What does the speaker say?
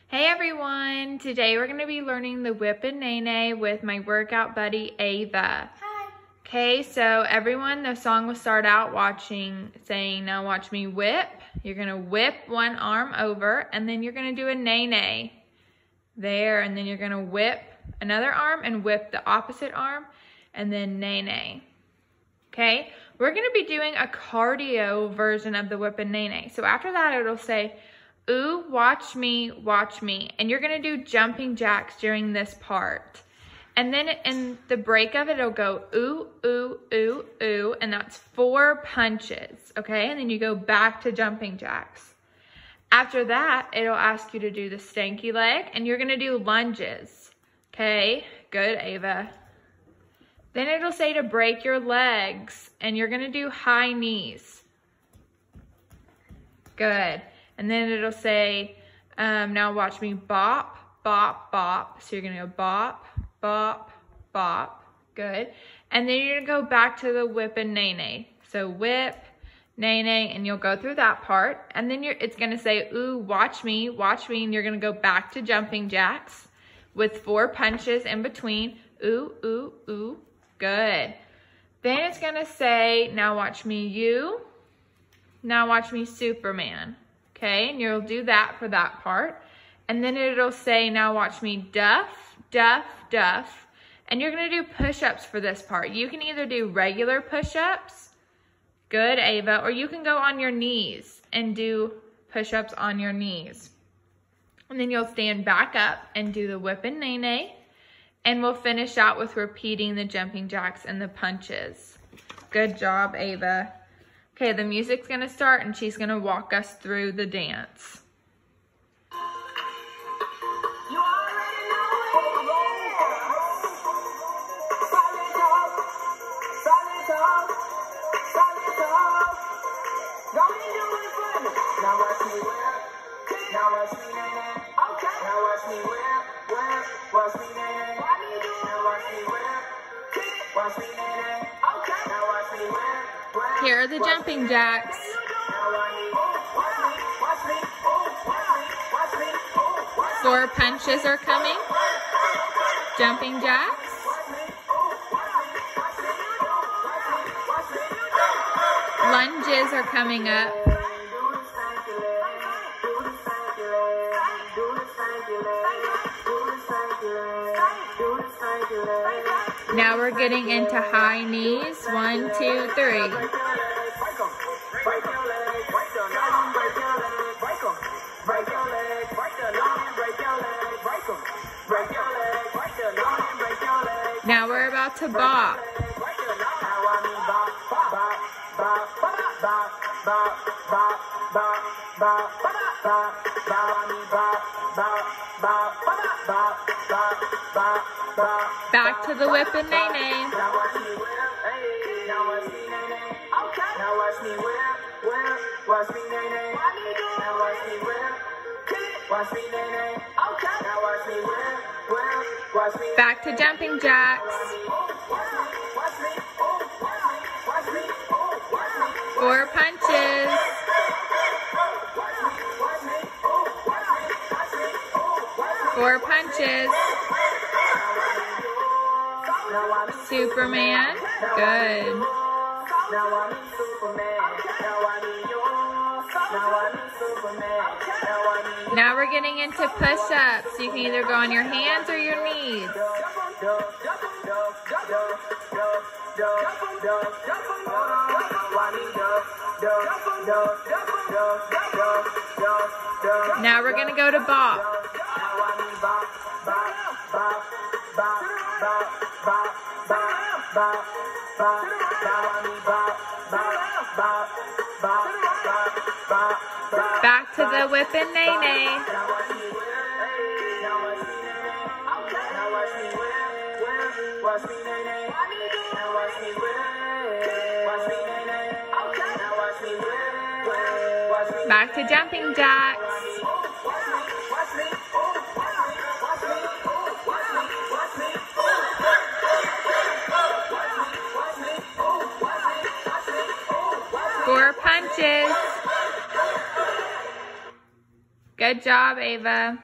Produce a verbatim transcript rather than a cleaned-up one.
Hey everyone, today we're going to be learning the whip and nae nae with my workout buddy Ava. Hi. Okay, so everyone, the song will start out watching, saying, now watch me whip. You're going to whip one arm over and then you're going to do a nae nae. There, and then you're going to whip another arm and whip the opposite arm and then nae nae. Okay, we're going to be doing a cardio version of the whip and nae nae. So after that, it'll say, ooh, watch me, watch me. And you're gonna do jumping jacks during this part. And then in the break of it, it'll go ooh, ooh, ooh, ooh, and that's four punches, okay? And then you go back to jumping jacks. After that, it'll ask you to do the stanky leg, and you're gonna do lunges, okay? Good, Ava. Then it'll say to break your legs, and you're gonna do high knees. Good. And then it'll say, um, now watch me bop, bop, bop. So you're gonna go bop, bop, bop. Good. And then you're gonna go back to the whip and nae nae. So whip, nae nae, and you'll go through that part. And then you're, it's gonna say, ooh, watch me, watch me. And you're gonna go back to jumping jacks with four punches in between. Ooh, ooh, ooh. Good. Then it's gonna say, now watch me you. Now watch me Superman. Okay, and you'll do that for that part. And then it'll say, now watch me duff, duff, duff. And you're gonna do push-ups for this part. You can either do regular push-ups, good, Ava, or you can go on your knees and do push-ups on your knees. And then you'll stand back up and do the whip and nae nae. And we'll finish out with repeating the jumping jacks and the punches. Good job, Ava. Okay, the music's gonna start and she's gonna walk us through the dance. You already know it. Solid talk, solid talk. Don't you do it for me. Now watch me whip. Now watch me nae nae. Okay. Now watch me whip, whip. Watch me nae nae. Now watch me whip. Watch me nae nae. Okay. Now watch me whip. Here are the jumping jacks. Four punches are coming. Jumping jacks. Lunges are coming up. Now we're getting into high knees. One, two, three. Now we're about to bop. Back to the whip and nae nae. Back to jumping jacks. Four punches. Four punches. Superman. Good. Now we're getting into push-ups. You can either go on your hands or your knees. Now we're going to go to bop. Back to the whip and nae nae. Back to jumping jacks. Four punches. Good job, Ava.